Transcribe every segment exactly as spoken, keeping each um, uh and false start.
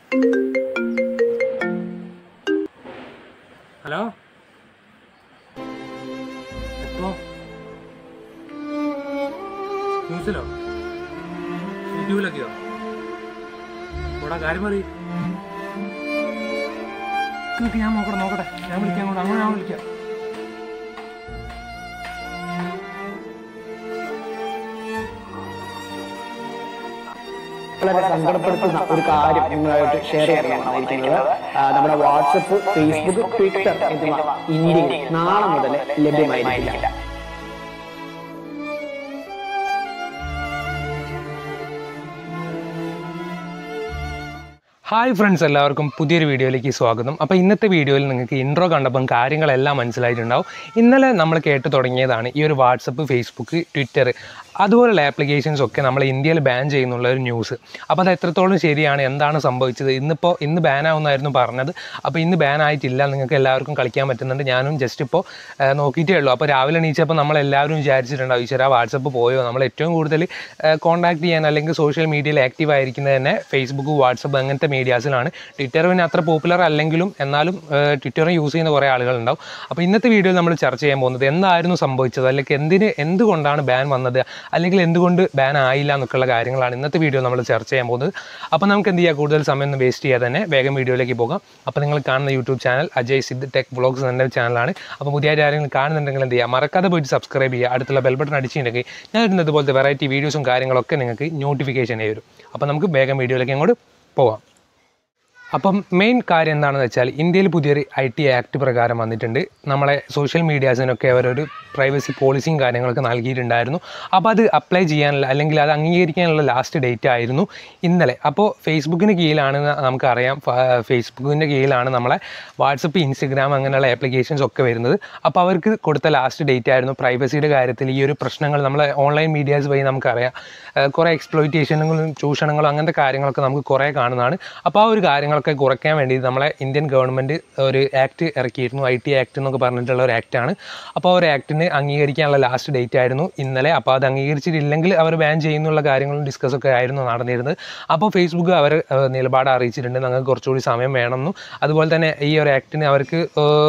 Hello എപ്പോ ന്യൂസിലോ യൂട്യൂബിലൊക്കെയോ കൂടെ കാര്യം മതി ഞാൻ നോക്കട്ടെ നോക്കട്ടെ ഞാൻ വിളിക്കാം കൂടെ അങ്ങനെ ഞാൻ വിളിക്കാം. വളരെ സങ്കടപ്പെടുത്തുന്ന ഒരു കാര്യം നിങ്ങളായിട്ട് ഷെയർ ചെയ്യാനായിരിക്കുന്നത്. നമ്മുടെ വാട്സപ്പ്, ഫേസ്ബുക്ക്, ട്വിറ്റർ എന്നിവ ഇന്ത്യയിൽ നാളെ മുതൽ ലഭ്യമായിരിക്കില്ല. ഹായ് ഫ്രണ്ട്സ്, എല്ലാവർക്കും പുതിയൊരു വീഡിയോയിലേക്ക് സ്വാഗതം. അപ്പോൾ ഇന്നത്തെ വീഡിയോയിൽ നിങ്ങൾക്ക് ഇൻട്രോ കണ്ടപ്പം കാര്യങ്ങളെല്ലാം മനസ്സിലായിട്ടുണ്ടാവും. ഇന്നലെ നമ്മൾ കേട്ട് തുടങ്ങിയതാണ് ഈ ഒരു വാട്സപ്പ്, ഫേസ്ബുക്ക്, ട്വിറ്റർ അതുപോലുള്ള ആപ്ലിക്കേഷൻസ് ഒക്കെ നമ്മൾ ഇന്ത്യയിൽ ബാൻ ചെയ്യുന്നുള്ള ഒരു ന്യൂസ്. അപ്പോൾ അത് എത്രത്തോളം ശരിയാണ്, എന്താണ് സംഭവിച്ചത്? ഇന്നിപ്പോൾ ഇന്ന് ബാൻ ആവുമെന്നായിരുന്നു പറഞ്ഞത്. അപ്പോൾ ഇന്ന് ബാൻ ആയിട്ടില്ല, നിങ്ങൾക്ക് എല്ലാവർക്കും കളിക്കാൻ പറ്റുന്നുണ്ട്. ഞാനും ജസ്റ്റ് ഇപ്പോൾ നോക്കിയിട്ടേ ഉള്ളൂ. അപ്പോൾ രാവിലെ എണീച്ചപ്പോൾ നമ്മളെല്ലാവരും വിചാരിച്ചിട്ടുണ്ടാവും ഈശ്വരാ വാട്സപ്പ് പോയോ. നമ്മൾ ഏറ്റവും കൂടുതൽ കോൺടാക്ട് ചെയ്യാൻ അല്ലെങ്കിൽ സോഷ്യൽ മീഡിയയിൽ ആക്റ്റീവ് ആയിരിക്കുന്നത് തന്നെ ഫേസ്ബുക്ക്, വാട്സപ്പ് അങ്ങനത്തെ മീഡിയാസിലാണ്. ട്വിറ്റർ പിന്നെ അത്ര പോപ്പുലർ അല്ലെങ്കിലും എന്നാലും ട്വിറ്ററും യൂസ് ചെയ്യുന്ന കുറേ ആളുകളുണ്ടാവും. അപ്പോൾ ഇന്നത്തെ വീഡിയോയിൽ നമ്മൾ ചർച്ച ചെയ്യാൻ പോകുന്നത് എന്തായിരുന്നു സംഭവിച്ചത്, അല്ലെങ്കിൽ എന്തിന് എന്തുകൊണ്ടാണ് ബാൻ വന്നത്, അല്ലെങ്കിൽ എന്തുകൊണ്ട് ബാൻ ആയില്ല എന്നൊക്കെയുള്ള കാര്യങ്ങളാണ് ഇന്നത്തെ വീഡിയോ നമ്മൾ ചർച്ച ചെയ്യാൻ പോകുന്നത്. അപ്പോൾ നമുക്ക് എന്ത് ചെയ്യാം, കൂടുതൽ സമയം ഒന്നും വേസ്റ്റ് ചെയ്യാതെ തന്നെ വേഗം വീഡിയോയിലേക്ക് പോകാം. അപ്പോൾ നിങ്ങൾ കാണുന്ന YouTube channel Ajaysid tech vlogs എന്ന ചാനലാണ്. അപ്പോൾ പുതിയ ആരെങ്കിലും കാണുന്നുണ്ടെങ്കിൽ എന്ത് ചെയ്യുക, മറക്കാതെ പോയിട്ട് സബ്സ്ക്രൈബ് ചെയ്യുക. അടുത്തുള്ള ബെൽ ബട്ടൺ അടിച്ചിട്ടുണ്ടെങ്കിൽ ഞാൻ ഇടുന്നത് പോലത്തെ വെറൈറ്റി വീഡിയോസും കാര്യങ്ങളൊക്കെ നിങ്ങൾക്ക് നോട്ടിഫിക്കേഷൻ വരും. അപ്പോൾ നമുക്ക് വേഗം വീഡിയോയിലേക്ക് അങ്ങോട്ട് പോവാം. അപ്പം മെയിൻ കാര്യം എന്താണെന്ന് വെച്ചാൽ ഇന്ത്യയിൽ പുതിയൊരു ഐ ടി ആക്ട് പ്രകാരം വന്നിട്ടുണ്ട്. നമ്മളെ സോഷ്യൽ മീഡിയാസിനൊക്കെ അവരൊരു പ്രൈവസി പോളിസിയും കാര്യങ്ങളൊക്കെ നൽകിയിട്ടുണ്ടായിരുന്നു. അപ്പോൾ അത് അപ്ലൈ ചെയ്യാനുള്ള അല്ലെങ്കിൽ അത് അംഗീകരിക്കാനുള്ള ലാസ്റ്റ് ഡേറ്റ് ആയിരുന്നു ഇന്നലെ. അപ്പോൾ ഫേസ്ബുക്കിന് കീഴിലാണ് നമുക്കറിയാം, ഫേസ്ബുക്കിൻ്റെ കീഴിലാണ് നമ്മളെ വാട്സപ്പ്, ഇൻസ്റ്റഗ്രാം അങ്ങനെയുള്ള ആപ്ലിക്കേഷൻസ് ഒക്കെ വരുന്നത്. അപ്പോൾ അവർക്ക് കൊടുത്ത ലാസ്റ്റ് ഡേറ്റ് ആയിരുന്നു പ്രൈവസിയുടെ കാര്യത്തിൽ. ഈ ഒരു പ്രശ്നങ്ങൾ നമ്മളെ ഓൺലൈൻ മീഡിയാസ് വഴി നമുക്കറിയാം കുറേ എക്സ്പ്ലോയിറ്റേഷനുകളും ചൂഷണങ്ങളും അങ്ങനത്തെ കാര്യങ്ങളൊക്കെ നമുക്ക് കുറേ കാണുന്നതാണ്. അപ്പോൾ ആ ഒരു കാര്യങ്ങൾ ഒക്കെ കുറയ്ക്കാൻ വേണ്ടി നമ്മളെ ഇന്ത്യൻ ഗവൺമെൻറ് ഒരു ആക്ട് ഇറക്കിയിരുന്നു, ഐ ടി ആക്ട് എന്നൊക്കെ പറഞ്ഞിട്ടുള്ള ഒരു ആക്റ്റാണ്. അപ്പോൾ ആ ഒരു ആക്ടിന് അംഗീകരിക്കാനുള്ള ലാസ്റ്റ് ഡേറ്റ് ആയിരുന്നു ഇന്നലെ. അപ്പോൾ അത് അംഗീകരിച്ചിട്ടില്ലെങ്കിൽ അവർ ബാൻ ചെയ്യുന്നുള്ള കാര്യങ്ങളും ഡിസ്കസ് ഒക്കെ ആയിരുന്നു നടന്നിരുന്നത്. അപ്പോൾ ഫേസ്ബുക്ക് അവർ നിലപാട് അറിയിച്ചിട്ടുണ്ട്, ഞങ്ങൾക്ക് കുറച്ചുകൂടി സമയം വേണമെന്നും. അതുപോലെ തന്നെ ഈ ഒരു ആക്ടിന് അവർക്ക്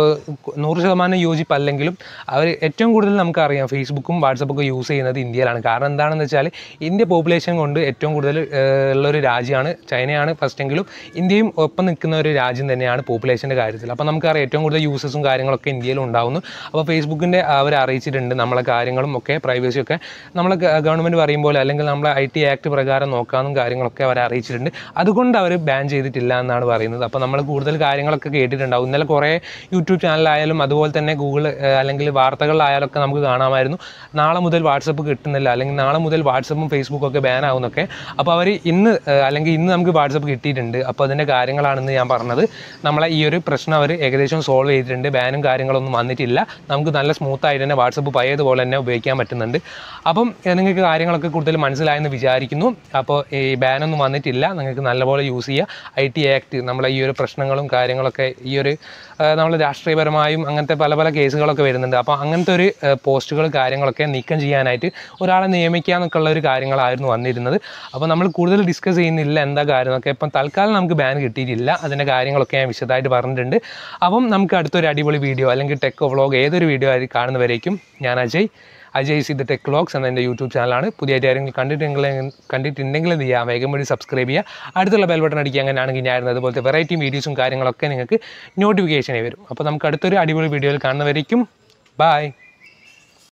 നൂറ് ശതമാനം യോജിപ്പല്ലെങ്കിലും അവർ ഏറ്റവും കൂടുതൽ നമുക്കറിയാം ഫേസ്ബുക്കും വാട്സപ്പൊക്കെ യൂസ് ചെയ്യുന്നത് ഇന്ത്യയിലാണ്. കാരണം എന്താണെന്ന് വെച്ചാൽ ഇന്ത്യ പോപ്പുലേഷൻ കൊണ്ട് ഏറ്റവും കൂടുതൽ ഉള്ളൊരു രാജ്യമാണ്. ചൈനയാണ് ഫസ്റ്റെങ്കിലും ഇന്ത്യയും ഒപ്പം നിൽക്കുന്ന ഒരു രാജ്യം തന്നെയാണ് പോപ്പുലേഷൻ്റെ കാര്യത്തിൽ. അപ്പോൾ നമുക്കറിയാം ഏറ്റവും കൂടുതൽ യൂസേഴ്സും കാര്യങ്ങളൊക്കെ ഇന്ത്യയിൽ ഉണ്ടാകുന്നു. അപ്പോൾ ഫേസ്ബുക്കിൻ്റെ അവർ അറിയിച്ചിട്ടുണ്ട് നമ്മളെ കാര്യങ്ങളും ഒക്കെ പ്രൈവസിയൊക്കെ നമ്മളെ ഗവൺമെൻറ് പറയും പോലെ അല്ലെങ്കിൽ നമ്മളെ ഐ ടി ആക്ട് പ്രകാരം നോക്കാമെന്നും കാര്യങ്ങളൊക്കെ അവർ അറിയിച്ചിട്ടുണ്ട്. അതുകൊണ്ട് അവർ ബാൻ ചെയ്തിട്ടില്ല എന്നാണ് പറയുന്നത്. അപ്പോൾ നമ്മൾ കൂടുതൽ കാര്യങ്ങളൊക്കെ കേട്ടിട്ടുണ്ടാവും. ഇന്നലെ കുറേ യൂട്യൂബ് ചാനലായാലും അതുപോലെ തന്നെ ഗൂഗിൾ അല്ലെങ്കിൽ വാർത്തകളിലായാലൊക്കെ നമുക്ക് കാണാമായിരുന്നു നാളെ മുതൽ വാട്സപ്പ് കിട്ടുന്നില്ല, അല്ലെങ്കിൽ നാളെ മുതൽ വാട്സപ്പും ഫേസ്ബുക്കും ഒക്കെ ബാൻ ആവുന്നൊക്കെ. അപ്പോൾ അവർ ഇന്ന് അല്ലെങ്കിൽ ഇന്ന് നമുക്ക് വാട്സപ്പ് കിട്ടിയിട്ടുണ്ട്. അപ്പോൾ അതിൻ്റെ കാര്യങ്ങളാണെന്ന് ഞാൻ പറഞ്ഞത്. നമ്മളെ ഈ ഒരു പ്രശ്നം അവർ ഏകദേശം സോൾവ് ചെയ്തിട്ടുണ്ട്. ബാനും കാര്യങ്ങളൊന്നും വന്നിട്ടില്ല. നമുക്ക് നല്ല സ്മൂത്തായിട്ട് തന്നെ വാട്സപ്പ് പഴയതുപോലെ തന്നെ ഉപയോഗിക്കാൻ പറ്റുന്നുണ്ട്. അപ്പം നിങ്ങൾക്ക് കാര്യങ്ങളൊക്കെ കൂടുതൽ മനസ്സിലായെന്ന് വിചാരിക്കുന്നു. അപ്പോൾ ഈ ബാനൊന്നും വന്നിട്ടില്ല, നിങ്ങൾക്ക് നല്ലപോലെ യൂസ് ചെയ്യുക. ഐ ടി ആക്ട് നമ്മളെ ഈ ഒരു പ്രശ്നങ്ങളും കാര്യങ്ങളൊക്കെ ഈ ഒരു നമ്മൾ രാഷ്ട്രീയപരമായും അങ്ങനത്തെ പല പല കേസുകളൊക്കെ വരുന്നുണ്ട്. അപ്പോൾ അങ്ങനത്തെ ഒരു പോസ്റ്റുകൾ കാര്യങ്ങളൊക്കെ നീക്കം ചെയ്യാനായിട്ട് ഒരാളെ നിയമിക്കുക എന്നൊക്കെ ഉള്ള ഒരു കാര്യങ്ങളായിരുന്നു വന്നിരുന്നത്. അപ്പോൾ നമ്മൾ കൂടുതൽ ഡിസ്കസ് ചെയ്യുന്നില്ല എന്താ കാര്യം എന്നൊക്കെ. ഇപ്പം തൽക്കാലം നമുക്ക് ബാൻ കിട്ടിയിട്ടില്ല. അതിൻ്റെ കാര്യങ്ങളൊക്കെ ഞാൻ വിശദമായിട്ട് പറഞ്ഞിട്ടുണ്ട്. അപ്പം നമുക്ക് അടുത്തൊരു അടിപൊളി വീഡിയോ അല്ലെങ്കിൽ ടെക് വ്ളോഗ് ഏതൊരു വീഡിയോ ആയി കാണുന്നവരേക്കും ഞാൻ അജയ് അജയ്സിദ് ടെക് വ്ളോഗ്സ് എന്ന എൻ്റെ യൂട്യൂബ് ചാനലാണ്. പുതിയതായിട്ട് ആരെങ്കിലും കണ്ടിട്ടുണ്ടെങ്കിൽ കണ്ടിട്ടുണ്ടെങ്കിൽ എന്ത് ചെയ്യുക, വേഗം വഴി സബ്സ്ക്രൈബ് ചെയ്യുക. അടുത്തുള്ള ബെൽ ബട്ടൺ അടിക്കുക. അങ്ങനെയാണെങ്കിൽ ഞാൻ അതുപോലത്തെ വെറൈറ്റി വീഡിയോസും കാര്യങ്ങളൊക്കെ നിങ്ങൾക്ക് നോട്ടിഫിക്കേഷനായി വരും. അപ്പോൾ നമുക്ക് അടുത്തൊരു അടിപൊളി വീഡിയോയിൽ കാണുന്നവരേക്കും ബൈ.